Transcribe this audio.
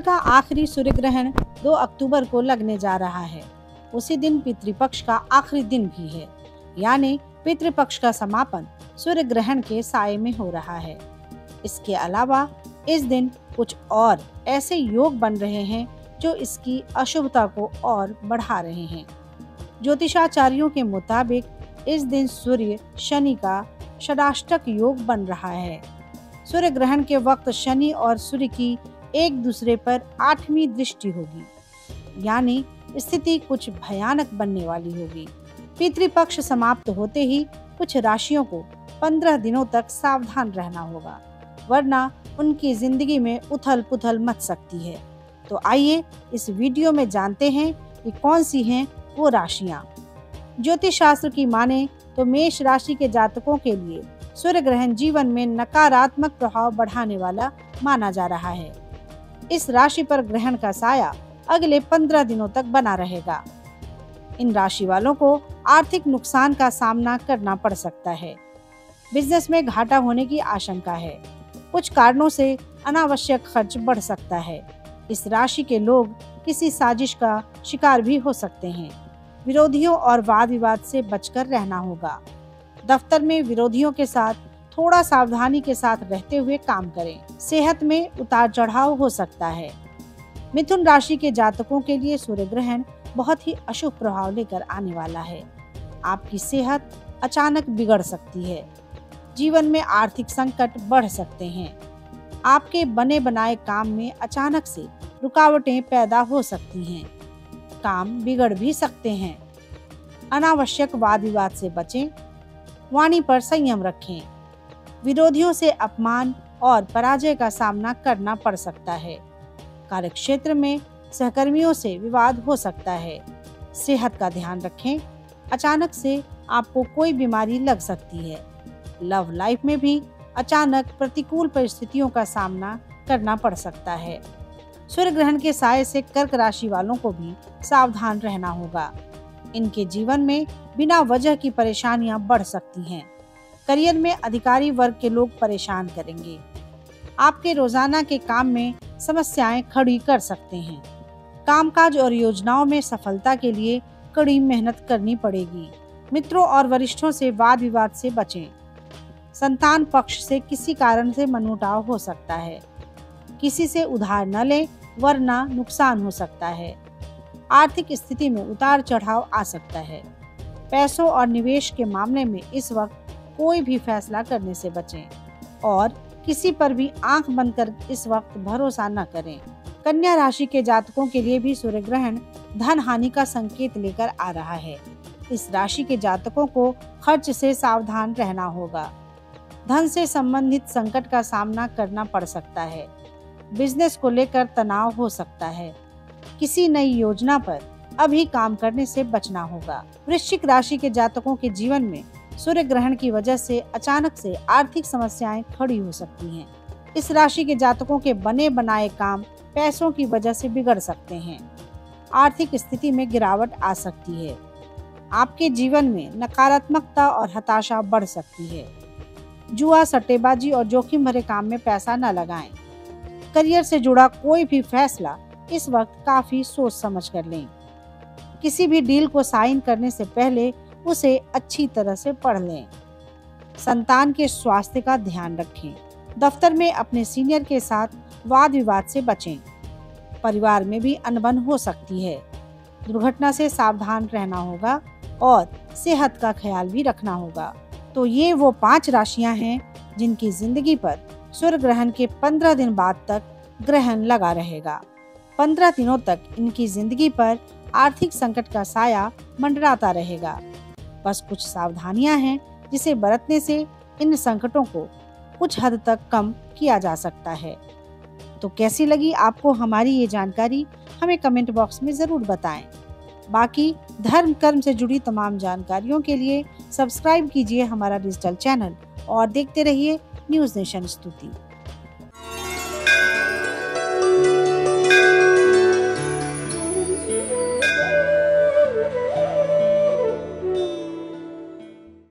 का आखिरी सूर्य ग्रहण 2 अक्टूबर को लगने जा रहा है। उसी दिन पितृपक्ष का आखिरी दिन भी है, यानी पितृपक्ष का समापन सूर्य ग्रहण के साये में हो रहा है। इसके अलावा इस दिन कुछ और ऐसे योग बन रहे हैं जो इसकी अशुभता को और बढ़ा रहे हैं। ज्योतिषाचार्यों के मुताबिक इस दिन सूर्य शनि का षडाष्टक योग बन रहा है। सूर्य ग्रहण के वक्त शनि और सूर्य की एक दूसरे पर 8वीं दृष्टि होगी, यानी स्थिति कुछ भयानक बनने वाली होगी। पितृपक्ष समाप्त होते ही कुछ राशियों को 15 दिनों तक सावधान रहना होगा, वरना उनकी जिंदगी में उथल पुथल मच सकती है। तो आइए इस वीडियो में जानते हैं कि कौन सी हैं वो राशियां। ज्योतिष शास्त्र की माने तो मेष राशि के जातकों के लिए सूर्य ग्रहण जीवन में नकारात्मक प्रभाव बढ़ाने वाला माना जा रहा है। इस राशि पर ग्रहण का साया अगले 15 दिनों तक बना रहेगा। इन राशि वालों को आर्थिक नुकसान का सामना करना पड़ सकता है। बिजनेस में घाटा होने की आशंका है। कुछ कारणों से अनावश्यक खर्च बढ़ सकता है। इस राशि के लोग किसी साजिश का शिकार भी हो सकते हैं। विरोधियों और वाद विवाद से बचकर रहना होगा। दफ्तर में विरोधियों के साथ थोड़ा सावधानी के साथ रहते हुए काम करें। सेहत में उतार चढ़ाव हो सकता है। मिथुन राशि के जातकों के लिए सूर्य ग्रहण बहुत ही अशुभ प्रभाव लेकर आने वाला है। आपकी सेहत अचानक बिगड़ सकती है। जीवन में आर्थिक संकट बढ़ सकते हैं। आपके बने बनाए काम में अचानक से रुकावटें पैदा हो सकती हैं। काम बिगड़ भी सकते हैं। अनावश्यक वाद विवाद से बचें। वाणी पर संयम रखें। विरोधियों से अपमान और पराजय का सामना करना पड़ सकता है। कार्यक्षेत्र में सहकर्मियों से विवाद हो सकता है। सेहत का ध्यान रखें। अचानक से आपको कोई बीमारी लग सकती है। लव लाइफ में भी अचानक प्रतिकूल परिस्थितियों का सामना करना पड़ सकता है। सूर्य ग्रहण के साये से कर्क राशि वालों को भी सावधान रहना होगा। इनके जीवन में बिना वजह की परेशानियां बढ़ सकती हैं। करियर में अधिकारी वर्ग के लोग परेशान करेंगे। आपके रोजाना के काम में समस्याएं खड़ी कर सकते हैं। कामकाज और योजनाओं में सफलता के लिए कड़ी मेहनत करनी पड़ेगी। मित्रों और वरिष्ठों से वाद विवाद से बचें। संतान पक्ष से किसी कारण से मनमुटाव हो सकता है। किसी से उधार न लें, वरना नुकसान हो सकता है। आर्थिक स्थिति में उतार चढ़ाव आ सकता है। पैसों और निवेश के मामले में इस वक्त कोई भी फैसला करने से बचें और किसी पर भी आंख बंद कर इस वक्त भरोसा न करें। कन्या राशि के जातकों के लिए भी सूर्य ग्रहण धन हानि का संकेत लेकर आ रहा है। इस राशि के जातकों को खर्च से सावधान रहना होगा। धन से संबंधित संकट का सामना करना पड़ सकता है। बिजनेस को लेकर तनाव हो सकता है। किसी नई योजना पर अभी काम करने से बचना होगा। वृश्चिक राशि के जातकों के जीवन में सूर्य ग्रहण की वजह से अचानक से आर्थिक समस्याएं खड़ी हो सकती हैं। इस राशि के जातकों के बने बनाए काम पैसों की वजह से बिगड़ सकते हैं। आर्थिक स्थिति में गिरावट आ सकती है। आपके जीवन में नकारात्मकता और हताशा बढ़ सकती है। जुआ, सट्टेबाजी और जोखिम भरे काम में पैसा न लगाएं। करियर से जुड़ा कोई भी फैसला इस वक्त काफी सोच समझ कर लें। किसी भी डील को साइन करने से पहले उसे अच्छी तरह से पढ़ लें। संतान के स्वास्थ्य का ध्यान रखें। दफ्तर में अपने सीनियर के साथ वाद विवाद से बचें। परिवार में भी अनबन हो सकती है। दुर्घटना से सावधान रहना होगा और सेहत का ख्याल भी रखना होगा। तो ये वो 5 राशियां हैं जिनकी जिंदगी पर सूर्य ग्रहण के 15 दिन बाद तक ग्रहण लगा रहेगा। 15 दिनों तक इनकी जिंदगी पर आर्थिक संकट का साया मंडराता रहेगा। बस कुछ सावधानियां हैं जिसे बरतने से इन संकटों को कुछ हद तक कम किया जा सकता है। तो कैसी लगी आपको हमारी ये जानकारी, हमें कमेंट बॉक्स में जरूर बताएं। बाकी धर्म कर्म से जुड़ी तमाम जानकारियों के लिए सब्सक्राइब कीजिए हमारा डिजिटल चैनल और देखते रहिए न्यूज़ नेशन स्तुति।